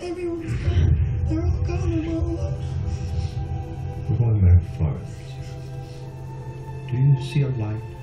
Everyone's gone. They're all gone, Ebola. We're going very far. Do you see a light?